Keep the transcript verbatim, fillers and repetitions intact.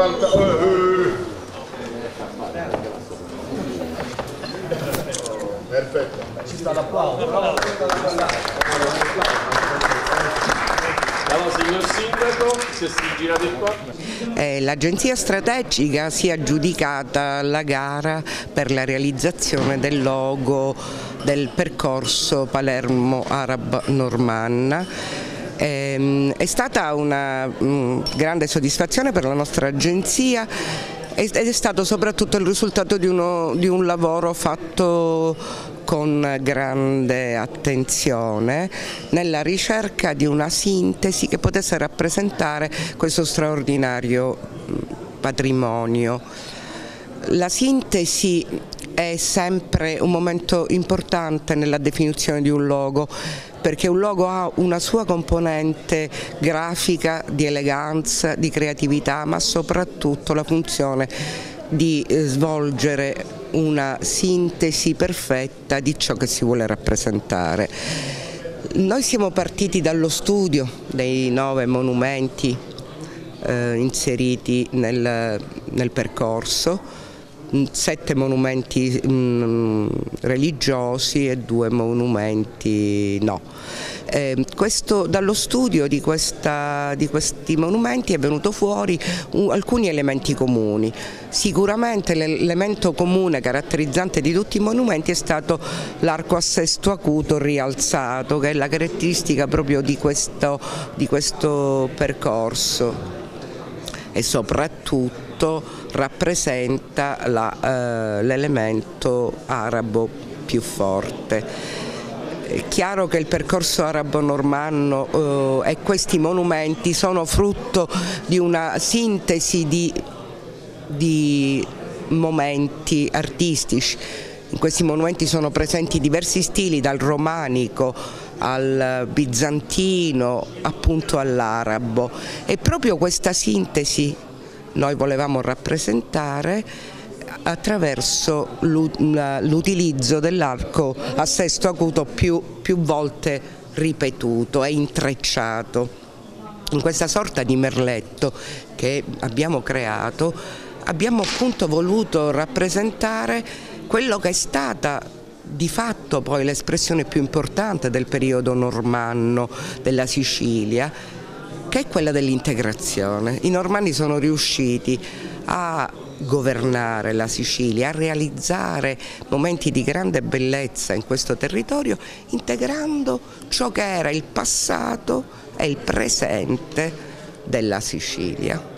quaranta. Perfetto. Ci sta l'applauso. Allora, signor Sindaco, se si gira di qua. Eh, L'Agenzia Strategica si è aggiudicata la gara per la realizzazione del logo del percorso Palermo Araba Normanna. Eh, è stata una mh, grande soddisfazione per la nostra agenzia ed è stato soprattutto il risultato di, uno, di un lavoro fatto con grande attenzione nella ricerca di una sintesi che potesse rappresentare questo straordinario patrimonio. La sintesi è sempre un momento importante nella definizione di un logo, perché un logo ha una sua componente grafica, di eleganza, di creatività, ma soprattutto la funzione di svolgere una sintesi perfetta di ciò che si vuole rappresentare. Noi siamo partiti dallo studio dei nove monumenti eh, inseriti nel, nel percorso, sette monumenti mh, religiosi e due monumenti no. Eh, questo, dallo studio di, questa, di questi monumenti è venuto fuori un, alcuni elementi comuni. Sicuramente l'elemento comune caratterizzante di tutti i monumenti è stato l'arco a sesto acuto rialzato, che è la caratteristica proprio di questo, di questo percorso, e soprattutto rappresenta l'elemento eh, arabo più forte. È chiaro che il percorso arabo-normanno eh, e questi monumenti sono frutto di una sintesi di, di momenti artistici. In questi monumenti sono presenti diversi stili, dal romanico al bizantino, appunto all'arabo, e proprio questa sintesi noi volevamo rappresentare attraverso l'utilizzo dell'arco a sesto acuto più, più volte ripetuto e intrecciato. In questa sorta di merletto che abbiamo creato abbiamo appunto voluto rappresentare quello che è stata di fatto poi l'espressione più importante del periodo normanno della Sicilia, che è quella dell'integrazione. I normanni sono riusciti a governare la Sicilia, a realizzare momenti di grande bellezza in questo territorio, integrando ciò che era il passato e il presente della Sicilia.